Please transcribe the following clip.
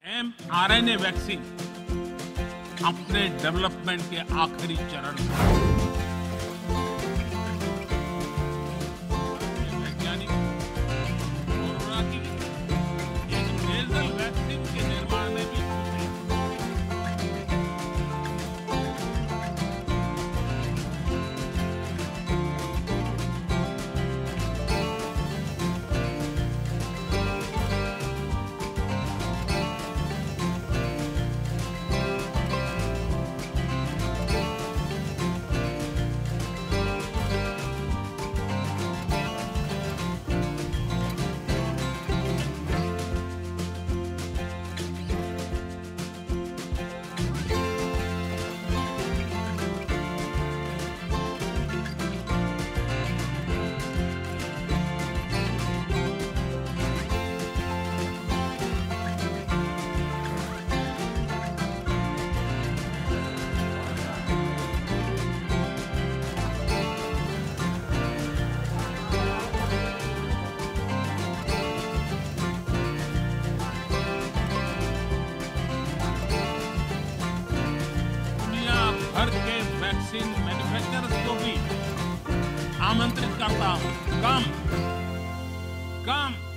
mRNA vaccine अपने development के आखिरी चरण में। वैज्ञानिक कोरोना की एक नेजल वैक्सीन के निर्माण में भी जुटे। भर के वैक्सीन मैन्युफैक्चरर्स को भी आमंत्रित करता हूं, कम